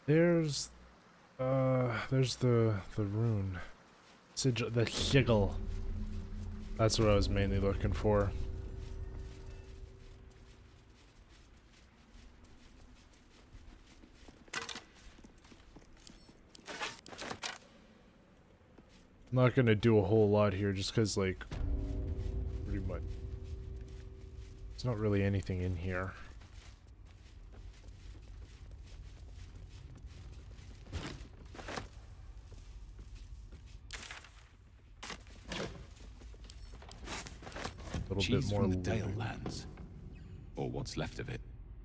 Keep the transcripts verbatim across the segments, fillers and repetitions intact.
There's, uh, there's the the rune, Sigil, the sigil. That's what I was mainly looking for. I'm not gonna do a whole lot here, just cause like, pretty much, there's not really anything in here. A little Cheese bit more from the looting. Dale lands, or what's left of it.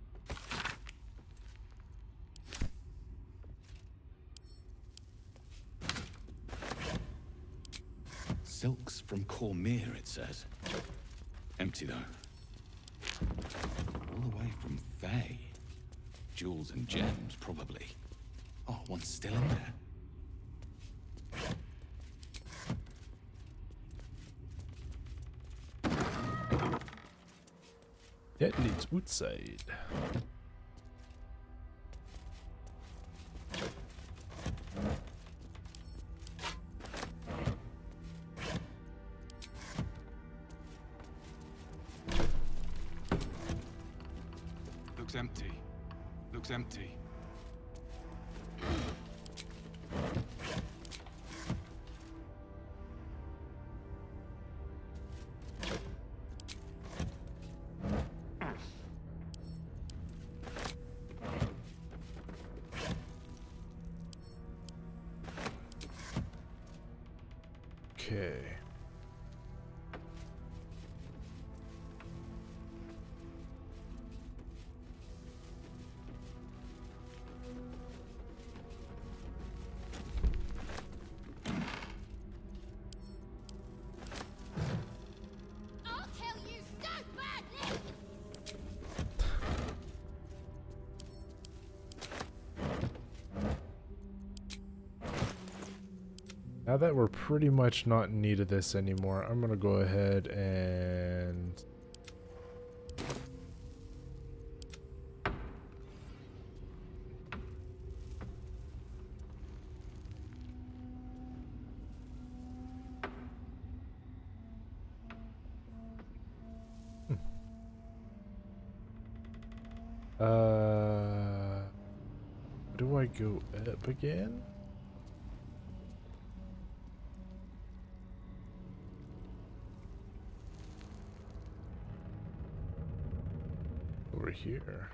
Silks from Cormyr, it says. Empty though. All the way from Fae. Jewels and gems, probably. Oh, one's still in there. That leads outside. Looks empty. Looks empty. Okay. I'll tell you so badly. Now that we're pretty much not in need of this anymore, I'm gonna go ahead and Hmm. uh do I go up again? Over here.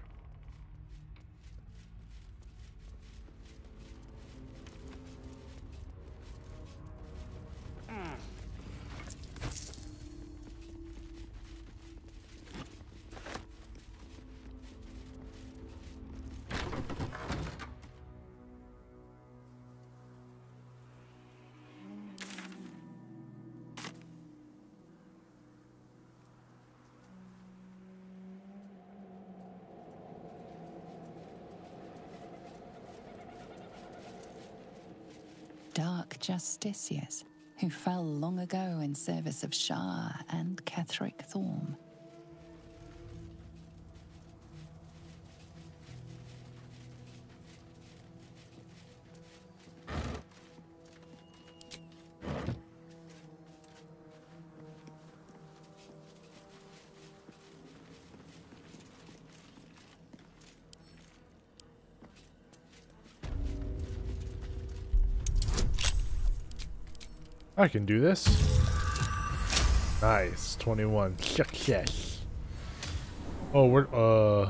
Dark justiciars who fell long ago in service of Shah and Ketheric Thorm. I can do this. Nice. twenty-one. Success. Oh, we're, uh...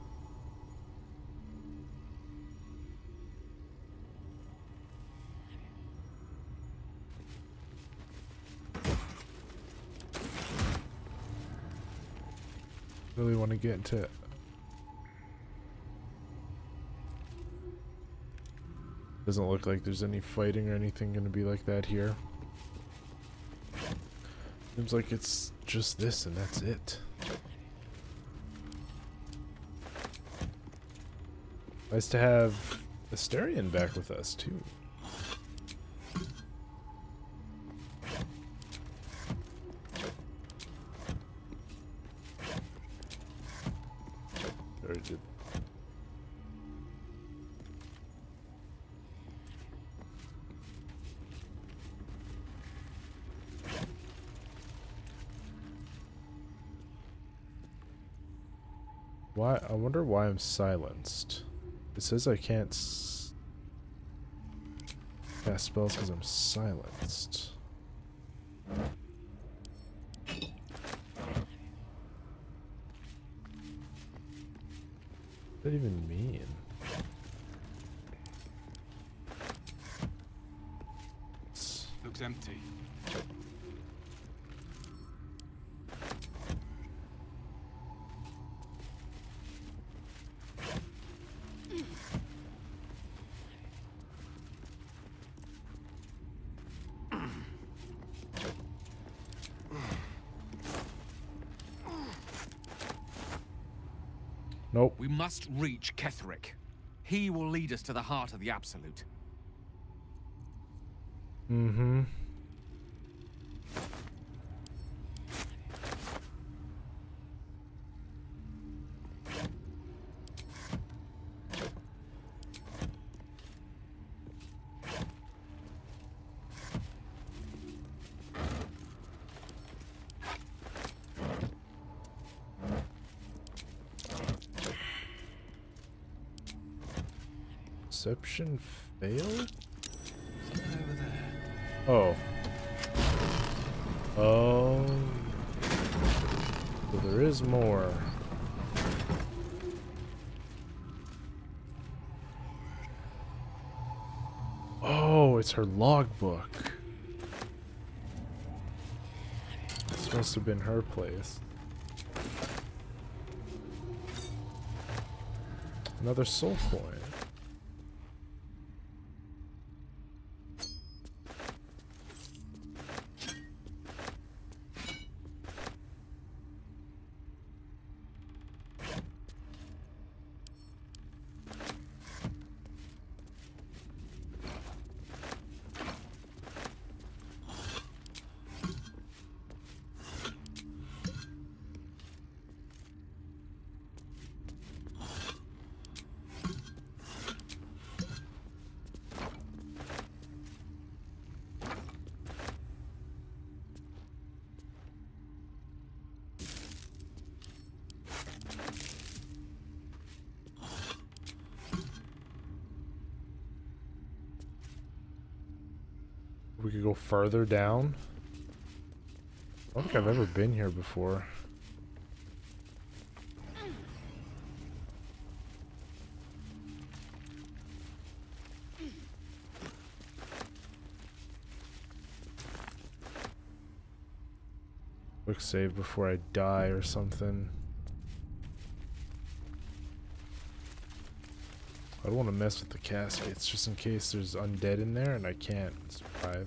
really want to get into... Doesn't look like there's any fighting or anything going to be like that here. Seems like it's just this and that's it. Nice to have Asterion back with us too. Very good. Why? I wonder why I'm silenced. It says I can't s cast spells because I'm silenced. What does that even mean? Looks empty. Nope. We must reach Ketheric. He will lead us to the heart of the Absolute. Mm-hmm. Perception failed? Over there. Oh. Oh. So there is more. Oh, it's her logbook. This must have been her place. Another soul coin. We could go further down. I don't think I've ever been here before. Quick save before I die or something. I don't want to mess with the caskets just in case there's undead in there and I can't survive.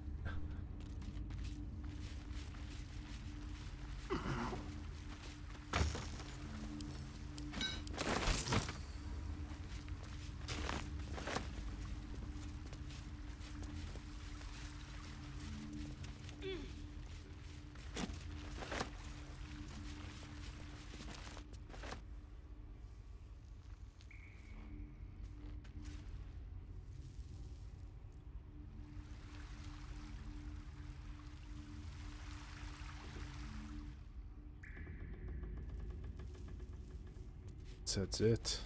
That's it.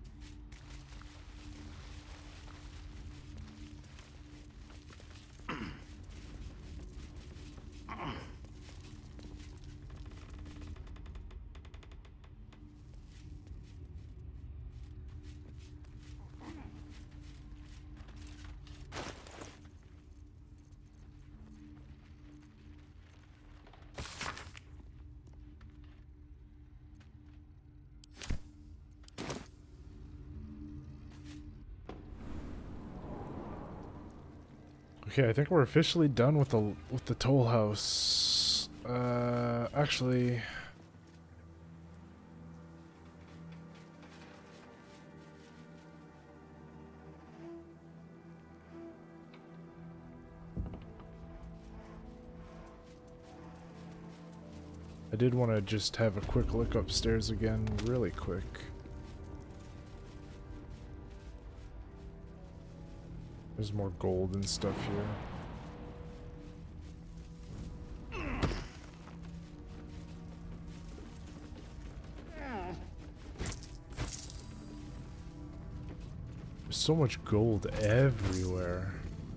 Okay, I think we're officially done with the with the toll house. Uh, actually, I did want to just have a quick look upstairs again, really quick. There's more gold and stuff here. so much gold everywhere.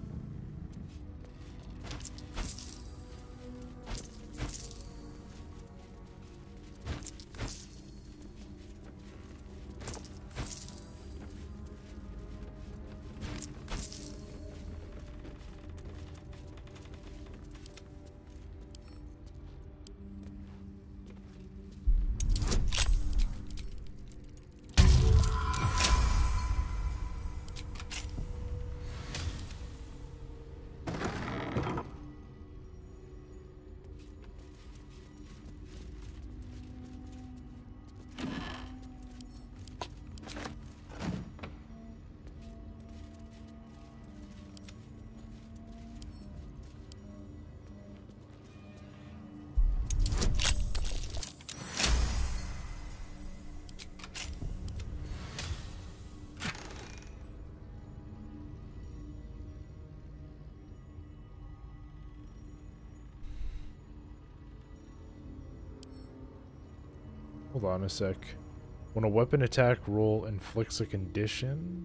Hold on a sec. When a weapon attack roll inflicts a condition?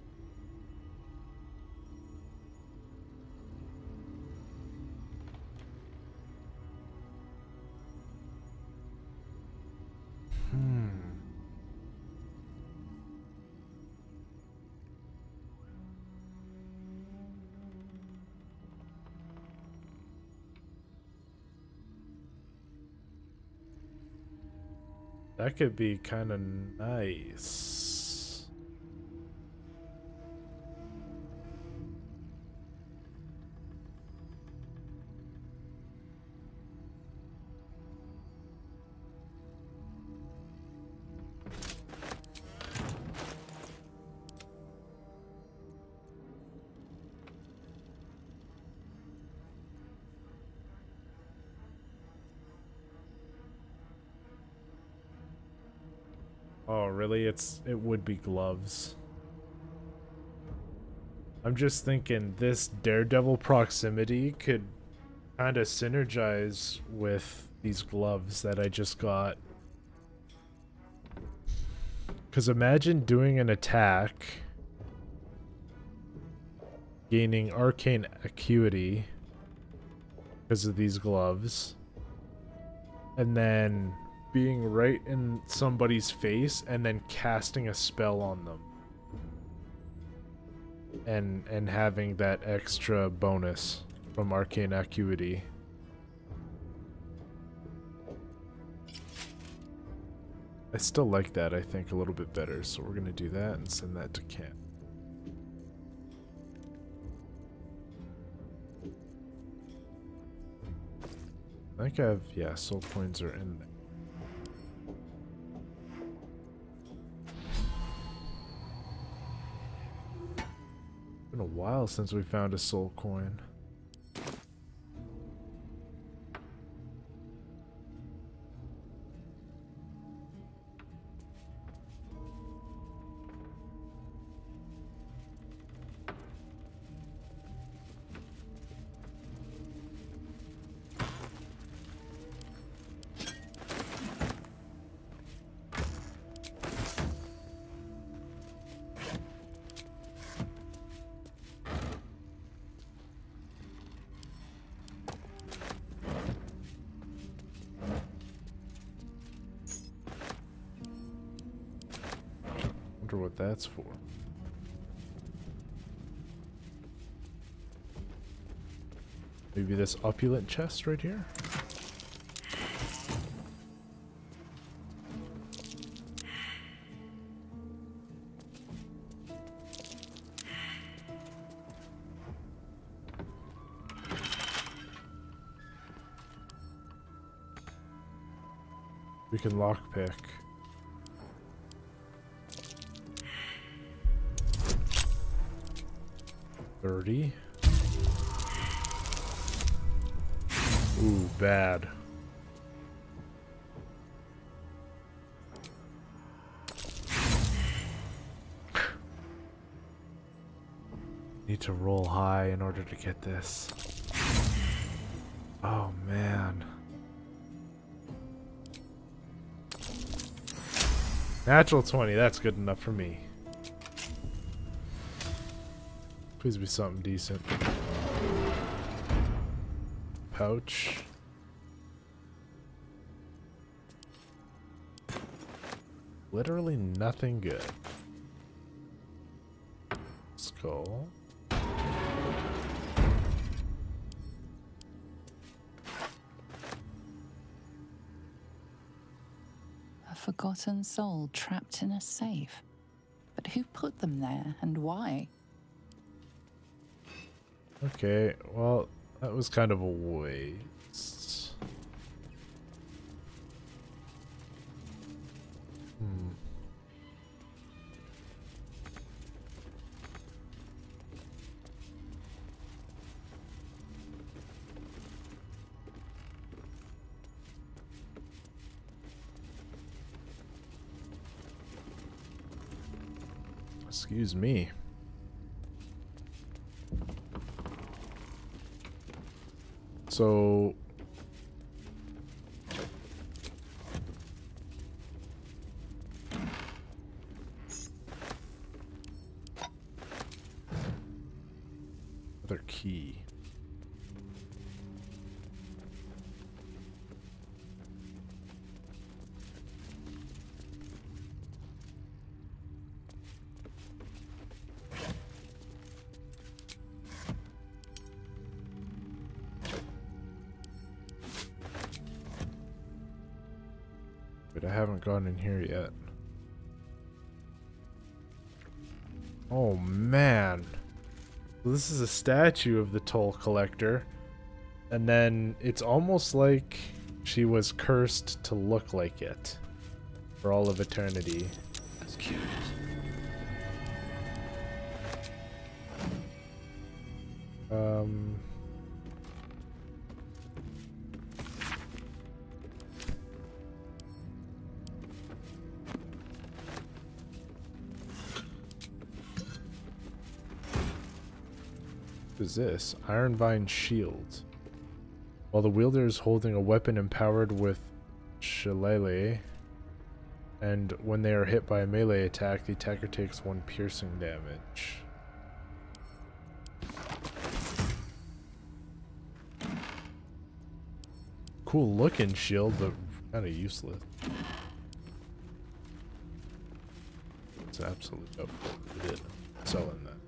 Hmm. That could be kind of nice. Oh, really? It's it would be gloves. I'm just thinking this daredevil proximity could kind of synergize with these gloves that I just got. Because imagine doing an attack, gaining arcane acuity because of these gloves, and then being right in somebody's face and then casting a spell on them and and having that extra bonus from arcane acuity. I still like that, I think, a little bit better, so we're gonna do that and send that to Cam. I think I have, yeah, soul coins are in there. Been a while since we found a soul coin. Wonder what that's for. Maybe this opulent chest right here? We can lockpick. thirty. Ooh, bad. Need to roll high in order to get this. Oh, man. Natural twenty, that's good enough for me. Please be something decent. Pouch. Literally nothing good. Skull. A forgotten soul trapped in a safe. But who put them there and why? Okay, well, that was kind of a waste. Hmm. Excuse me. So another key. But I haven't gone in here yet. Oh man. This is a statue of the toll collector. And then it's almost like she was cursed to look like it for all of eternity. That's curious. Um What is this? Iron Vine Shield. While the wielder is holding a weapon empowered with shillelagh, and when they are hit by a melee attack, the attacker takes one piercing damage. Cool looking shield, but kind of useless. It's absolutely dope. We did selling that.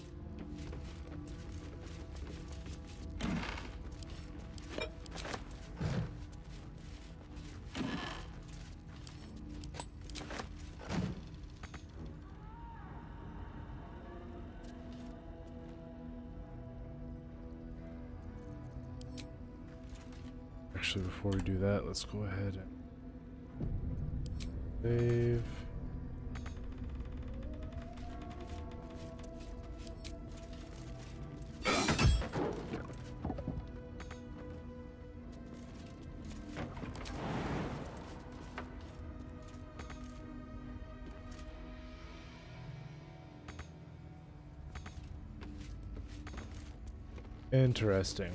Actually, before we do that, let's go ahead and save. Interesting.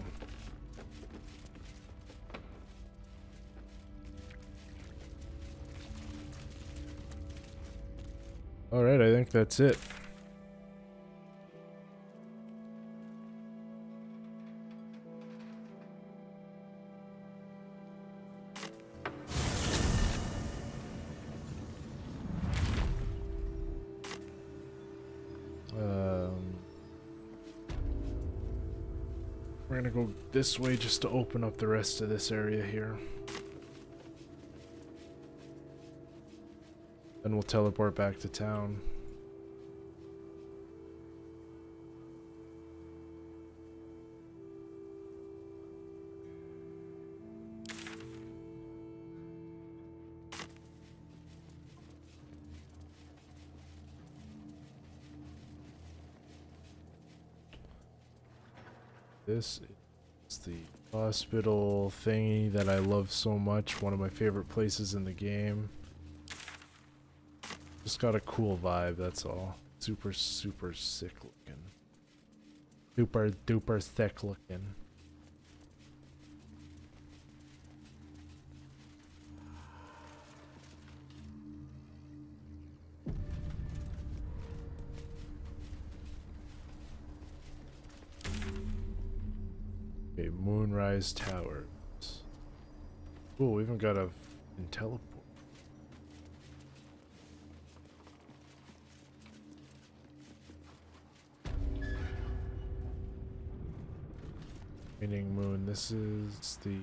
All right, I think that's it. Um, we're gonna go this way just to open up the rest of this area here. Then we'll teleport back to town. This is the hospital thingy that I love so much. One of my favorite places in the game. Just got a cool vibe, that's all. Super, super sick looking. Super duper thick looking. Moonrise Towers. Cool, we even got a f***ing teleport. Meaning Moon, this is the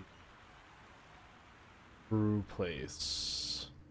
brew place.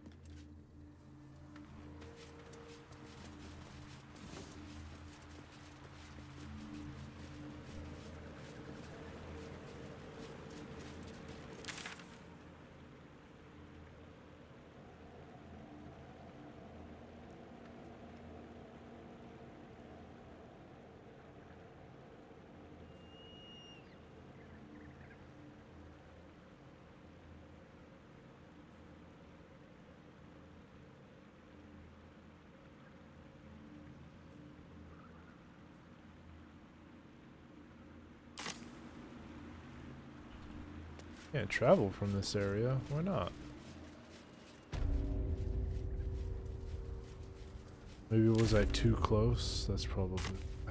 Can't travel from this area. Why not? Maybe was I too close? That's probably why.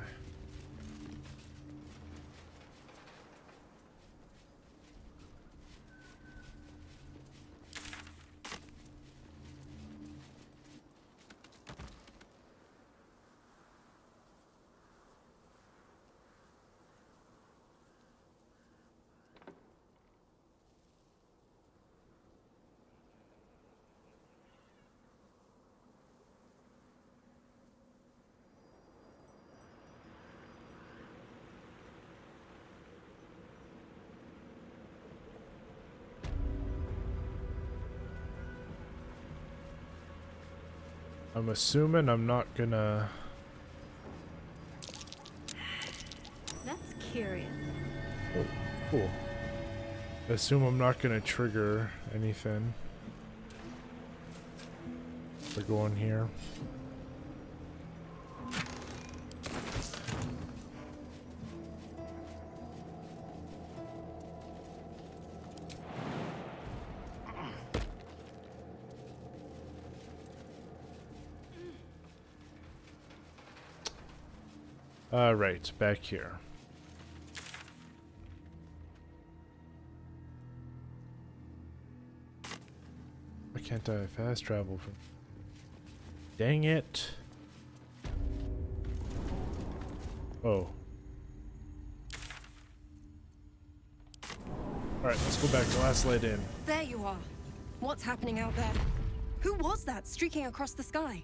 I'm assuming I'm not gonna... That's curious. Oh, cool. I assume I'm not gonna trigger anything. We're going here. Uh, right, back here. Why can't I fast travel from... Dang it! Oh. Alright, let's go back to last light in. There you are. What's happening out there? Who was that streaking across the sky?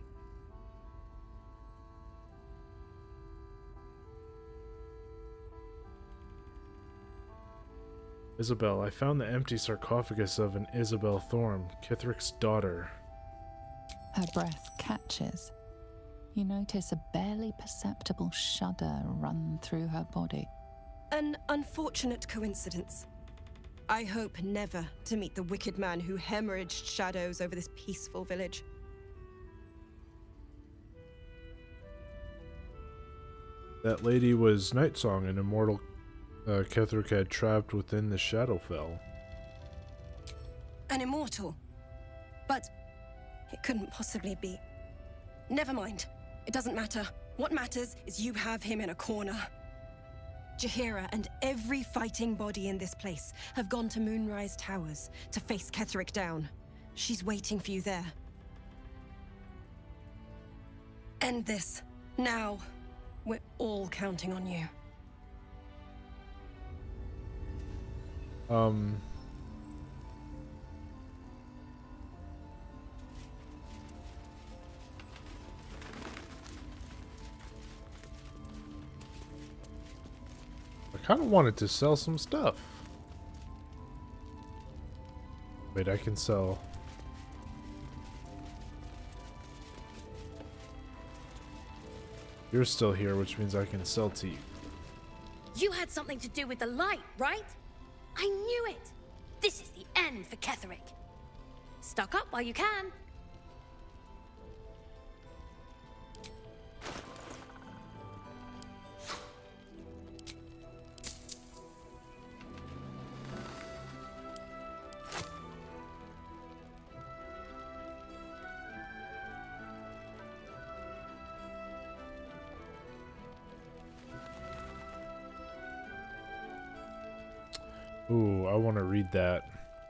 Isabel, I found the empty sarcophagus of an Isabel Thorne, Kithrick's daughter. Her breath catches. You notice a barely perceptible shudder run through her body. An unfortunate coincidence. I hope never to meet the wicked man who hemorrhaged shadows over this peaceful village. That lady was Nightsong, an immortal uh, Kithrick had trapped within the Shadowfell. An immortal? But it couldn't possibly be. Never mind. It doesn't matter. What matters is you have him in a corner. Jaheira and every fighting body in this place have gone to Moonrise Towers to face Kithrick down. She's waiting for you there. End this. Now. We're all counting on you. Um... I kind of wanted to sell some stuff. Wait, I can sell. You're still here, which means I can sell to you. You had something to do with the light, right? I knew it! This is the end for Kithrick. Stock up while you can. Ooh, I want to read that.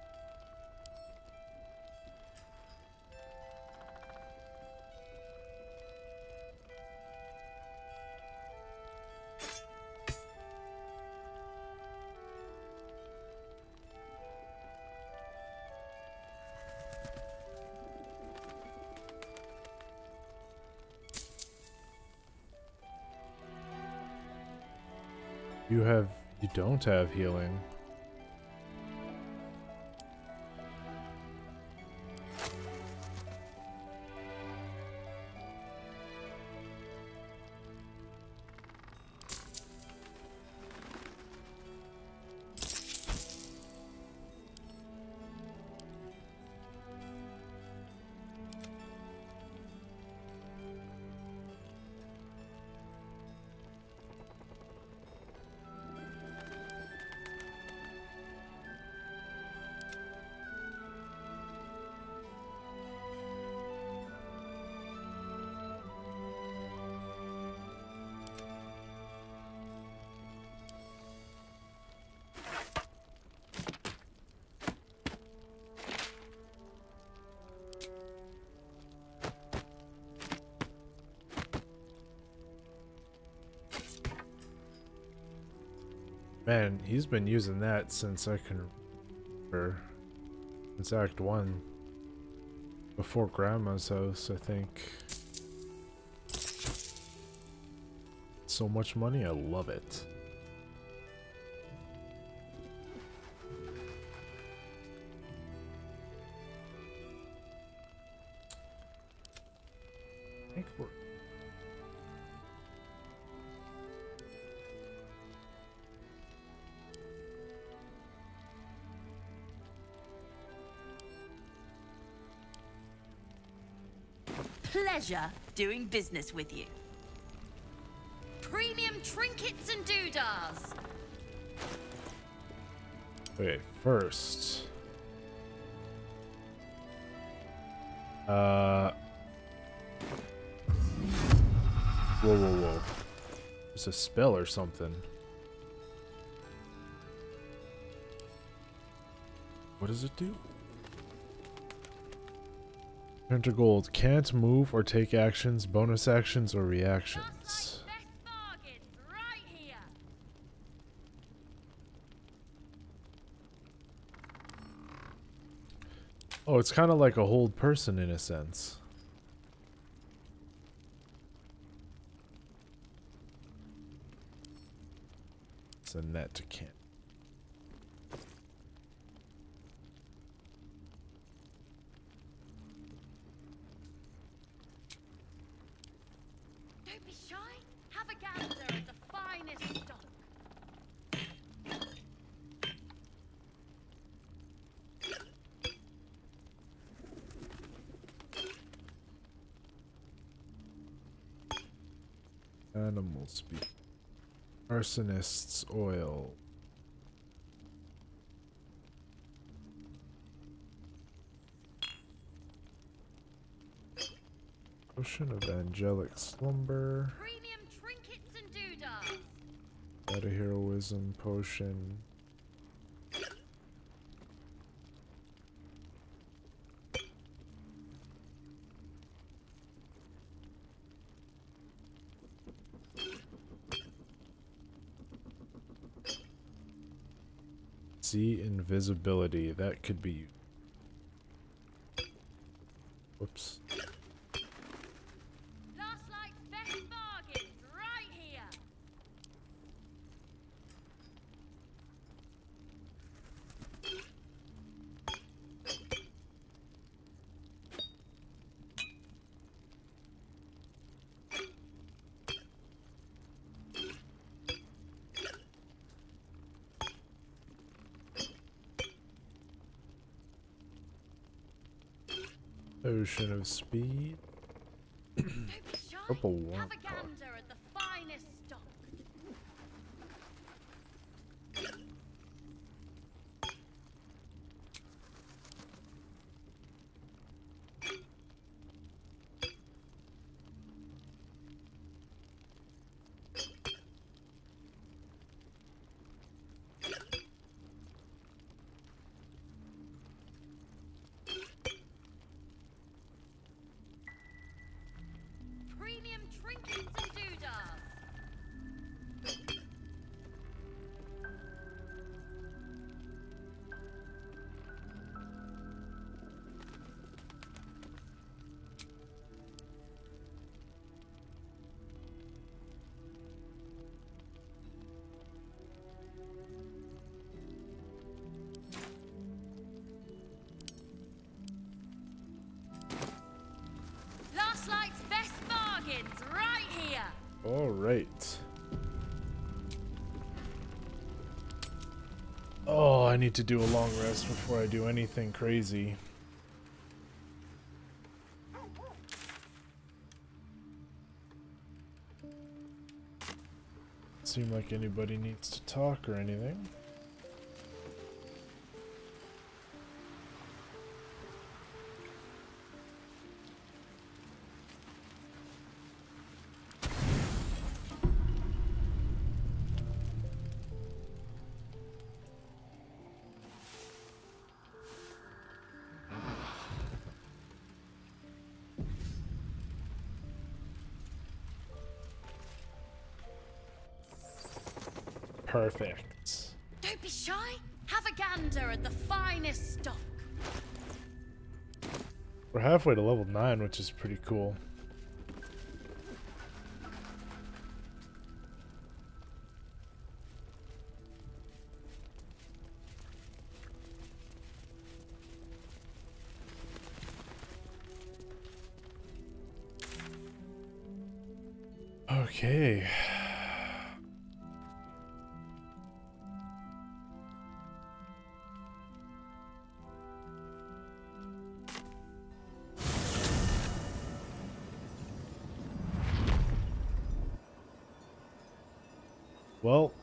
You have, you don't have healing. Man, he's been using that since I can remember. Since Act one. Before Grandma's house, I think. So much money, I love it. I think we're Pleasure doing business with you. Premium trinkets and doodahs. Okay, first. Uh. Whoa, whoa, whoa. It's a spell or something. What does it do? Turn to gold. Can't move or take actions, bonus actions, or reactions. Oh, it's kind of like a hold person in a sense. It's a net to can't. Don't be shy. Have a gander at the finest stock. Animal speak. Arsonist's oil. Potion of angelic slumber. Premium trinkets and doodahs. Meta heroism potion. See invisibility. That could be. Whoops. Last night's best bargains right here. Ocean of speed. Don't be shy. Purple warm Have a cock. gander at the finest stock. All right. Oh, I need to do a long rest before I do anything crazy. Seem like anybody needs to talk or anything. Perfect. Don't be shy. Have a gander at the finest stock. We're halfway to level nine, which is pretty cool. Okay. Well,